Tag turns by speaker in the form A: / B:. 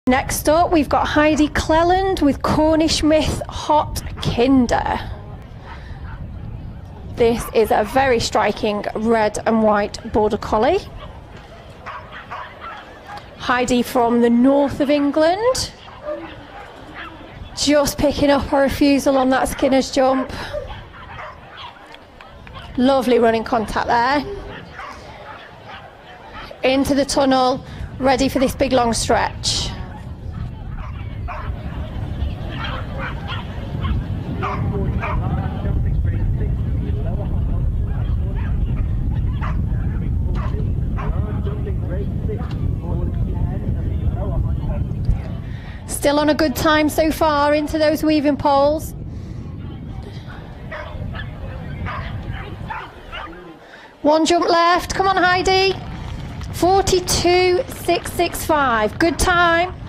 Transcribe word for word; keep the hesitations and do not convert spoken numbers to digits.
A: Next up, we've got Heidi Cleland with Cornishmyth Hot Kinder. This is a very striking red and white border collie. Heidi from the north of England. Just picking up her refusal on that Skinner's jump. Lovely running contact there. Into the tunnel, ready for this big long stretch. Still on a good time so far into those weaving poles. One jump left. Come on, Heidi. forty-two six six five. Good time.